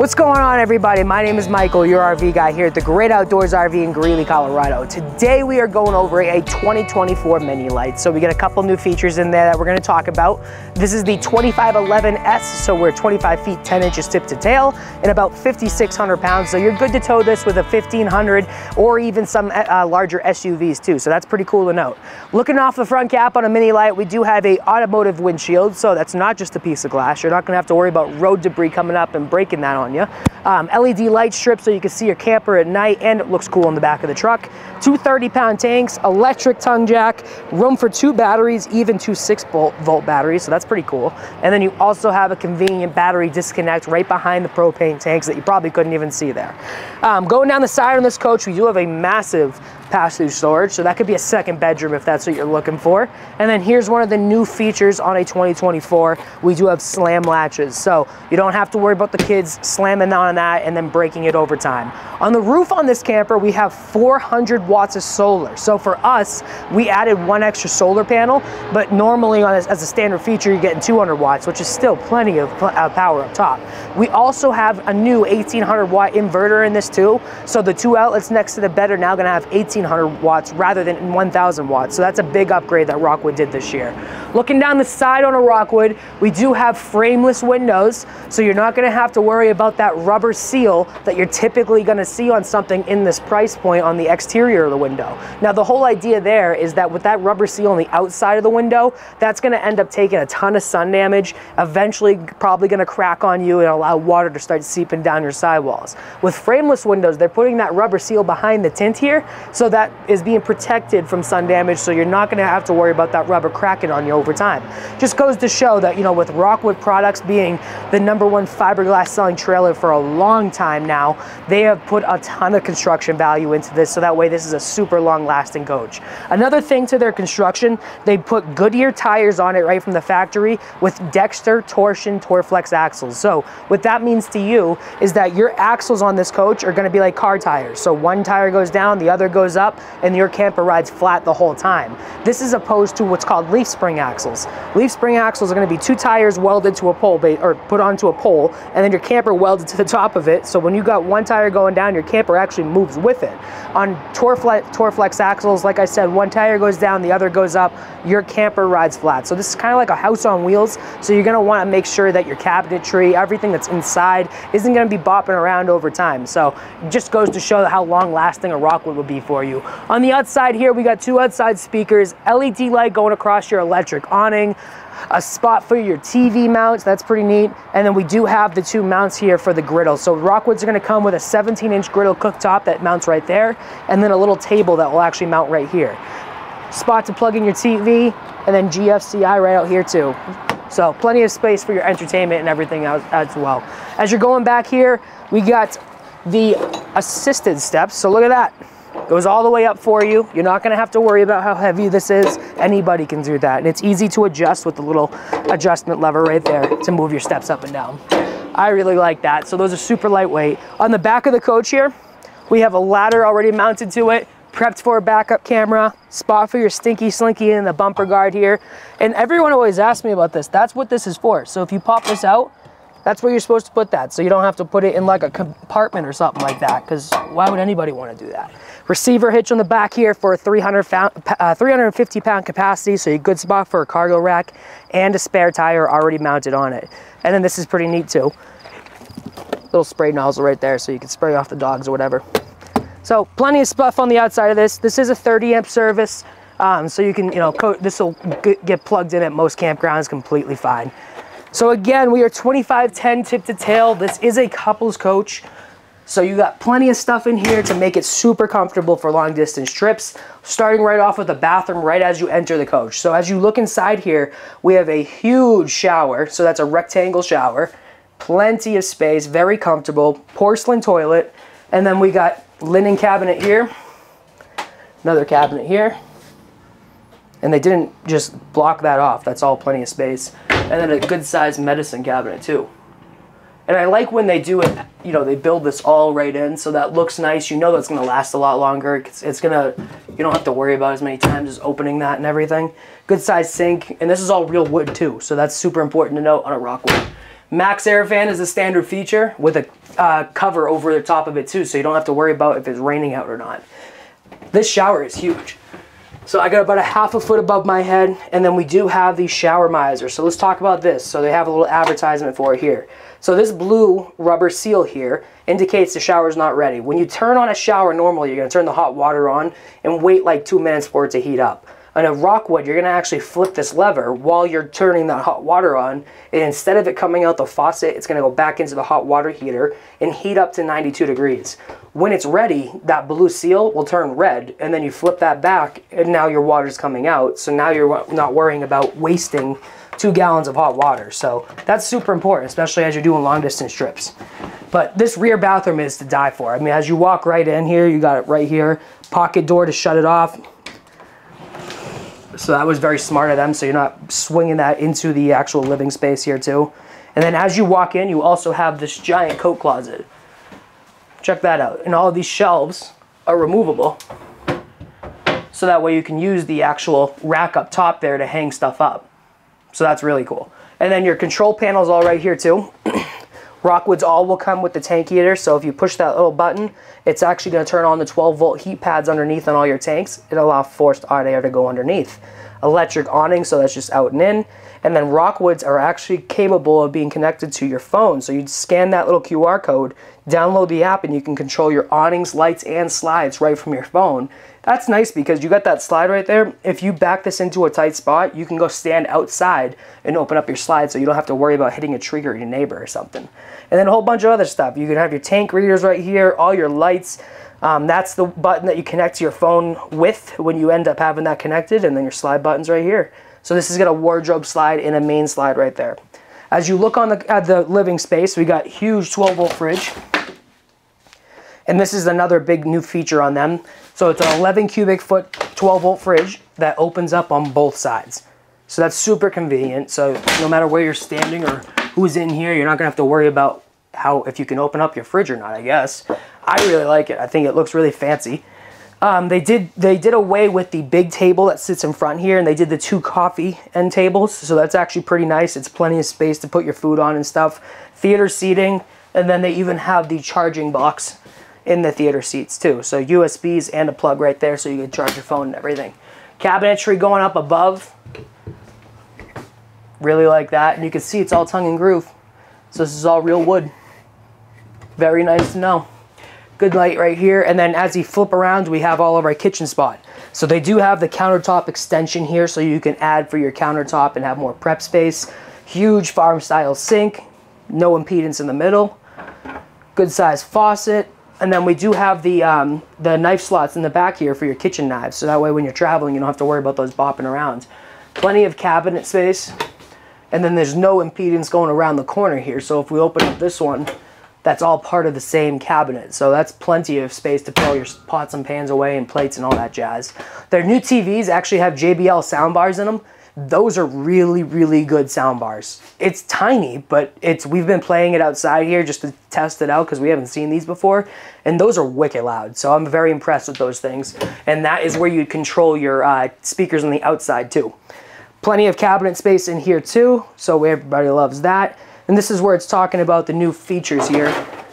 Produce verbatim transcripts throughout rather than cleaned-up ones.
What's going on, everybody? My name is Michael, your R V guy here at the Great Outdoors R V in Greeley, Colorado. Today we are going over a twenty twenty-four Mini-Lite. So we get a couple new features in there that we're going to talk about. This is the twenty-five eleven S, so we're twenty-five feet ten inches tip to tail and about fifty-six hundred pounds. So you're good to tow this with a fifteen hundred or even some uh, larger S U Vs too. So that's pretty cool to note. Looking off the front cap on a Mini-Lite, we do have a automotive windshield. So that's not just a piece of glass. You're not going to have to worry about road debris coming up and breaking that on you. Um, L E D light strip so you can see your camper at night, and it looks cool on the back of the truck. Two thirty pound tanks, electric tongue jack, room for two batteries, even two six volt batteries, so that's pretty cool. And then you also have a convenient battery disconnect right behind the propane tanks that you probably couldn't even see there. Um, going down the side on this coach, we do have a massive pass-through storage, so that could be a second bedroom if that's what you're looking for. And then here's one of the new features on a twenty twenty-four. We do have slam latches, so you don't have to worry about the kids slamming on that and then breaking it over time. On the roof on this camper, we have four hundred watts of solar. So for us, we added one extra solar panel, but normally on a, as a standard feature, you're getting two hundred watts, which is still plenty of uh, power up top. We also have a new eighteen hundred watt inverter in this too. So the two outlets next to the bed are now gonna have eighteen hundred watts rather than one thousand watts. So that's a big upgrade that Rockwood did this year. Looking down the side on a Rockwood, we do have frameless windows, so you're not gonna have to worry about that rubber seal that you're typically gonna see on something in this price point on the exterior of the window. Now the whole idea there is that with that rubber seal on the outside of the window, that's gonna end up taking a ton of sun damage, eventually probably gonna crack on you and allow water to start seeping down your sidewalls. With frameless windows, they're putting that rubber seal behind the tint here, so that is being protected from sun damage, so you're not gonna have to worry about that rubber cracking on you over time. Just goes to show that, you know, with Rockwood products being the number one fiberglass selling trailer for a long time now, they have put a ton of construction value into this, so that way this is a super long lasting coach. Another thing to their construction, they put Goodyear tires on it right from the factory with Dexter torsion Torflex axles. So what that means to you is that your axles on this coach are gonna be like car tires. So one tire goes down, the other goes up, and your camper rides flat the whole time. This is opposed to what's called leaf spring axles. Leaf spring axles are gonna be two tires welded to a pole, or put onto a pole, and then your camper welded to the top of it. So when you got one tire going down, your camper actually moves with it. On Torflex, Torflex axles, like I said, one tire goes down, the other goes up, your camper rides flat. So this is kind of like a house on wheels. So you're gonna wanna make sure that your cabinetry, everything that's inside, isn't gonna be bopping around over time. So it just goes to show how long lasting a Rockwood would be for you. On the outside here, we got two outside speakers, L E D light going across your electric awning, a spot for your T V mounts, that's pretty neat. And then we do have the two mounts here for the griddle. So Rockwoods are gonna come with a seventeen inch griddle cooktop that mounts right there, and then a little table that will actually mount right here. Spot to plug in your T V, and then G F C I right out here too. So plenty of space for your entertainment and everything else as well. As you're going back here, we got the assisted steps. So look at that. Goes all the way up for you. You're not gonna have to worry about how heavy this is. Anybody can do that. And it's easy to adjust with the little adjustment lever right there to move your steps up and down. I really like that. So those are super lightweight. On the back of the coach here, we have a ladder already mounted to it, prepped for a backup camera, spot for your stinky slinky in the bumper guard here. And everyone always asks me about this. That's what this is for. So if you pop this out, that's where you're supposed to put that, so you don't have to put it in like a compartment or something like that, because why would anybody want to do that? Receiver hitch on the back here for a three hundred fifty pound capacity, so a good spot for a cargo rack, and a spare tire already mounted on it. And then this is pretty neat too. Little spray nozzle right there, so you can spray off the dogs or whatever. So plenty of stuff on the outside of this. This is a thirty amp service, um, so you can, you know, this will get plugged in at most campgrounds completely fine. So again, we are twenty-five ten tip to tail. This is a couples coach. So you got plenty of stuff in here to make it super comfortable for long distance trips. Starting right off with a bathroom right as you enter the coach. So as you look inside here, we have a huge shower. So that's a rectangle shower. Plenty of space, very comfortable. Porcelain toilet. And then we got linen cabinet here. Another cabinet here. And they didn't just block that off. That's all plenty of space. And then a good sized medicine cabinet too. And I like when they do it, you know, they build this all right in, so that looks nice. You know that's gonna last a lot longer. It's, it's gonna, you don't have to worry about as many times as opening that and everything. Good sized sink, and this is all real wood too, so that's super important to note on a Rockwood. Max air fan is a standard feature with a uh, cover over the top of it too, so you don't have to worry about if it's raining out or not. This shower is huge. So I got about a half a foot above my head, and then we do have these shower misers. So let's talk about this. So they have a little advertisement for it here. So this blue rubber seal here indicates the shower is not ready. When you turn on a shower normally, you're going to turn the hot water on and wait like two minutes for it to heat up. On a Rockwood, you're going to actually flip this lever while you're turning that hot water on, and instead of it coming out the faucet, it's going to go back into the hot water heater and heat up to ninety-two degrees. When it's ready, that blue seal will turn red, and then you flip that back, and now your water's coming out. So now you're not worrying about wasting two gallons of hot water. So that's super important, especially as you're doing long distance trips. But this rear bathroom is to die for. I mean, as you walk right in here, you got it right here, pocket door to shut it off. So that was very smart of them, so you're not swinging that into the actual living space here too. And then as you walk in, you also have this giant coat closet. Check that out. And all of these shelves are removable. So that way you can use the actual rack up top there to hang stuff up. So that's really cool. And then your control panel's all right here too. Rockwoods all will come with the tank heater, so if you push that little button, it's actually going to turn on the twelve volt heat pads underneath on all your tanks. It'll allow forced hot air to go underneath. Electric awning, so that's just out and in. And then Rockwoods are actually capable of being connected to your phone. So you scan that little Q R code, download the app, and you can control your awnings, lights, and slides right from your phone. That's nice because you got that slide right there. If you back this into a tight spot, you can go stand outside and open up your slide so you don't have to worry about hitting a tree or your neighbor or something. And then a whole bunch of other stuff. You can have your tank readers right here, all your lights. Um, that's the button that you connect to your phone with when you end up having that connected, and then your slide button's right here. So this has got a wardrobe slide and a main slide right there. As you look on the, at the living space, we got huge twelve volt fridge. And this is another big new feature on them. So it's an eleven cubic foot twelve volt fridge that opens up on both sides. So that's super convenient. So no matter where you're standing or who's in here, you're not gonna have to worry about how, if you can open up your fridge or not, I guess. I really like it. I think it looks really fancy. Um, they did they did away with the big table that sits in front here, and they did the two coffee end tables. So that's actually pretty nice. It's plenty of space to put your food on and stuff. Theater seating, and then they even have the charging box in the theater seats too. So U S Bs and a plug right there so you can charge your phone and everything. Cabinetry going up above. Really like that. And you can see it's all tongue and groove. So this is all real wood. Very nice to know. Good light right here. And then as you flip around, we have all of our kitchen spot. So they do have the countertop extension here so you can add for your countertop and have more prep space. Huge farm style sink. No impedance in the middle. Good size faucet. And then we do have the um, the knife slots in the back here for your kitchen knives. So that way when you're traveling, you don't have to worry about those bopping around. Plenty of cabinet space. And then there's no impedance going around the corner here. So if we open up this one, that's all part of the same cabinet. So that's plenty of space to put all your pots and pans away and plates and all that jazz. Their new T Vs actually have J B L sound bars in them. Those are really, really good sound bars. It's tiny, but it's we've been playing it outside here just to test it out because we haven't seen these before. And those are wicked loud. So I'm very impressed with those things. And that is where you control your uh, speakers on the outside too. Plenty of cabinet space in here too. So everybody loves that. And this is where it's talking about the new features here.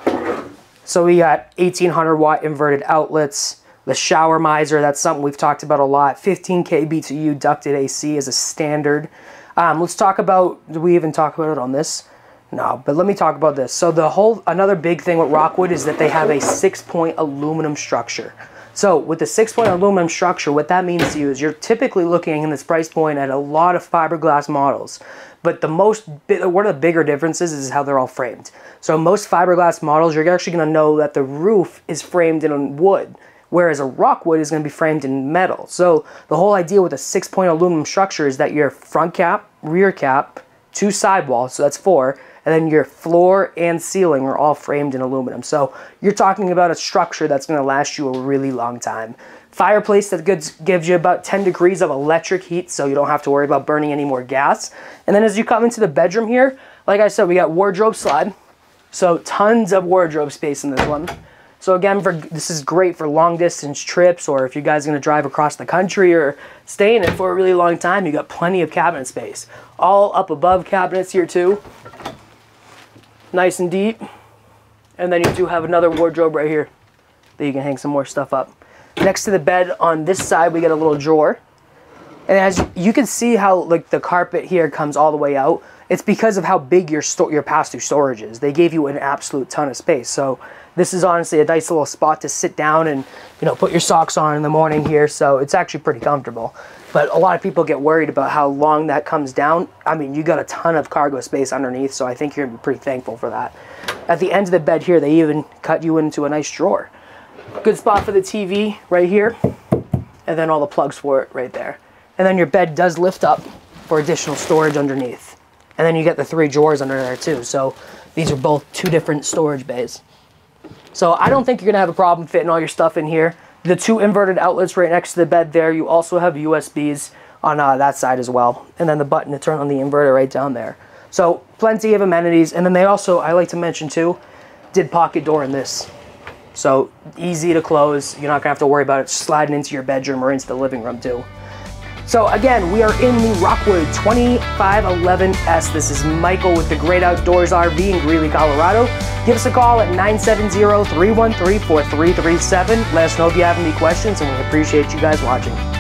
So we got eighteen hundred watt inverted outlets, the shower miser, that's something we've talked about a lot. fifteen K B T U ducted A C is a standard. Um, let's talk about, do we even talk about it on this? No, but let me talk about this. So the whole, another big thing with Rockwood is that they have a six point aluminum structure. So with the six point aluminum structure, what that means to you is you're typically looking in this price point at a lot of fiberglass models. But the most, one of the bigger differences is how they're all framed. So most fiberglass models, you're actually going to know that the roof is framed in wood, whereas a Rockwood is going to be framed in metal. So the whole idea with a six point aluminum structure is that your front cap, rear cap, two sidewalls, so that's four, and then your floor and ceiling are all framed in aluminum. So you're talking about a structure that's going to last you a really long time. Fireplace that gives you about ten degrees of electric heat, so you don't have to worry about burning any more gas. And then as you come into the bedroom here, like I said, we got wardrobe slide. So tons of wardrobe space in this one. So again, for this is great for long distance trips, or if you guys are going to drive across the country or stay in it for a really long time, you got plenty of cabinet space. All up above cabinets here too. nice and deep. And then you do have another wardrobe right here that you can hang some more stuff up. Next to the bed on this side, we get a little drawer. And as you can see how like the carpet here comes all the way out, it's because of how big your sto your pass-through storage is. They gave you an absolute ton of space. So this is honestly a nice little spot to sit down and, you know, put your socks on in the morning here. So it's actually pretty comfortable. But a lot of people get worried about how long that comes down. I mean, you got a ton of cargo space underneath, so I think you're gonna be pretty thankful for that. At the end of the bed here, they even cut you into a nice drawer. Good spot for the T V right here, and then all the plugs for it right there. And then your bed does lift up for additional storage underneath. And then you get the three drawers under there too. So these are both two different storage bays. So I don't think you're gonna have a problem fitting all your stuff in here. The two inverted outlets right next to the bed there, you also have U S Bs on uh, that side as well. And then the button to turn on the inverter right down there. So plenty of amenities. And then they also, I like to mention too, did pocket door in this. So easy to close. You're not gonna have to worry about it sliding into your bedroom or into the living room too. So again, we are in the Rockwood twenty-five eleven S. This is Michael with the Great Outdoors R V in Greeley, Colorado. Give us a call at nine seven zero, three one three, four three three seven. Let us know if you have any questions, and we appreciate you guys watching.